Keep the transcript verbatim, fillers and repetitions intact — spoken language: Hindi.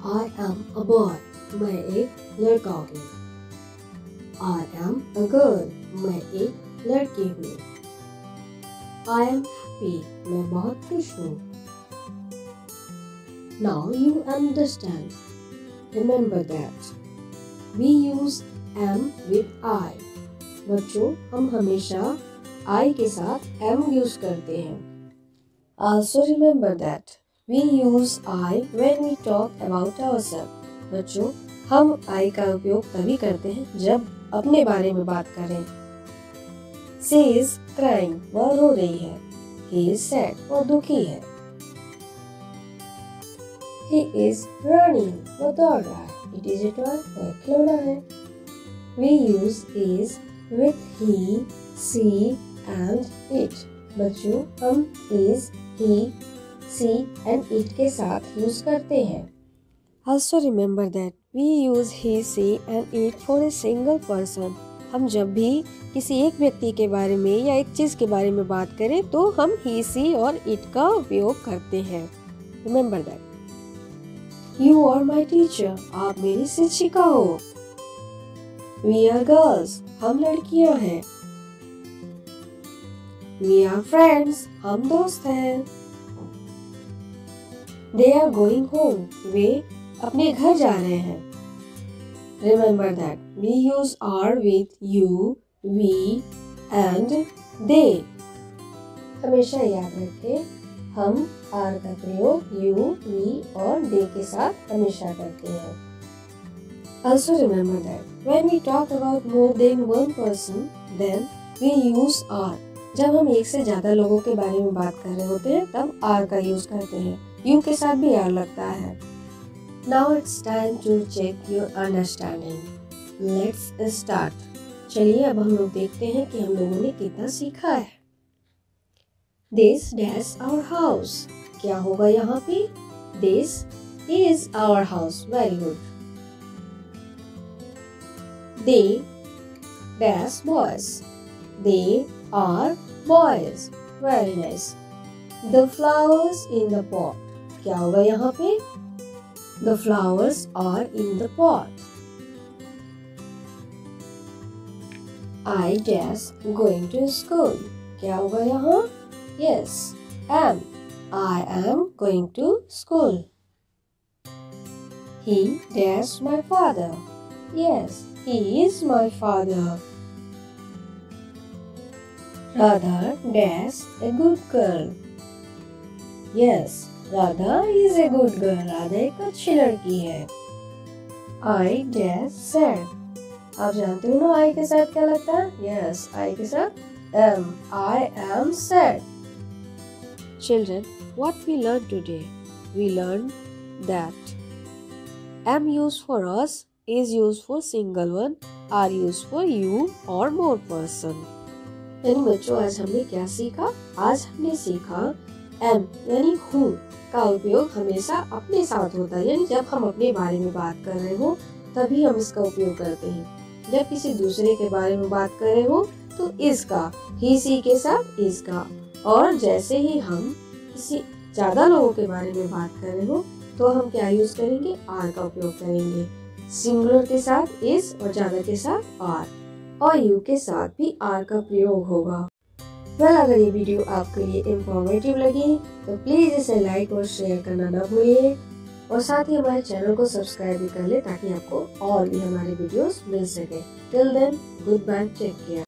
I am a boy. मैं एक लड़का हूँ. I am a girl. मैं एक लड़की हूँ. I am happy. मैं बहुत खुश हूँ. Now you understand. Remember that. We use am with I. बच्चों, हम हमेशा I के साथ am यूज करते हैं. Also remember that we use I when we talk about ourselves. बच्चों, हम I का उपयोग तभी करते हैं जब अपने बारे में बात करें. She is crying. वह रो रही है. He is sad. वह दुखी है. He is running. वह दौड़ रहा है. It is a toy. वह खिलौना है. We use is with he, she and it. बच्चों, हम is, he, she and it के साथ यूज करते हैं. Also remember that we use he, she and it for a single person. हम जब भी किसी एक व्यक्ति के बारे में या एक चीज के बारे में बात करें तो हम he, she और it का उपयोग करते हैं. Remember that. You are my teacher. आप मेरी शिक्षिका हो. We are girls. हम लड़कियां हैं. We are friends. हम दोस्त हैं. They are going home. वे अपने घर जा रहे हैं. Remember that we use are with you, we and they. हमेशा याद रखें, हम are का प्रयोग you, we और they के साथ हमेशा करते हैं. Also remember that when we talk about more than one person, then we use are. जब हम एक से ज्यादा लोगों के बारे में बात कर रहे होते हैं तब are का यूज करते हैं. you के साथ भी are लगता है. Now it's time to check your understanding. Let's start. चलिए अब हम लोग देखते हैं कि हम लोगों ने कितना सीखा है. This dash our house. क्या होगा यहाँ पे? This is our house. Very good. They dash boys. They are boys. Very nice. The flowers in the pot. क्या होगा यहाँ पे? The flowers are in the pot. I dash going to school. क्या होगा यहाँ? Yes, am. I am going to school. He dash my father. Yes, he is my father. Radha dash a good girl. Yes, Radha is a good girl. Radha एक अच्छी लड़की है. I dash sad. आप जानते हो ना I के साथ क्या लगता है? Yes, I के साथ am. I am sad. Children, what we learned today? We learned that am used for us, is used for single one, are used for you or more person. यानी बच्चों, आज हमने क्या सीखा? आज हमने सीखा am यानी who का उपयोग हमेशा अपने साथ होता है. यानी जब हम अपने बारे में बात कर रहे हो तभी हम इसका उपयोग करते हैं. जब किसी दूसरे के बारे में बात कर रहे हो तो इसका, ही सी के साथ इसका. और जैसे ही हम किसी ज्यादा लोगों के बारे में बात कर रहे हो तो हम क्या यूज करेंगे? आर का उपयोग करेंगे. सिंगुलर के साथ इस और ज्यादा के साथ आर और यू के साथ भी आर का प्रयोग होगा. वेल, अगर ये वीडियो आपके लिए इंफॉर्मेटिव लगी तो प्लीज इसे लाइक और शेयर करना ना भूलिए और साथ ही हमारे चैनल को सब्सक्राइब भी कर ले ताकि आपको और भी हमारे वीडियोस मिल सके. Till then, good bye, take care.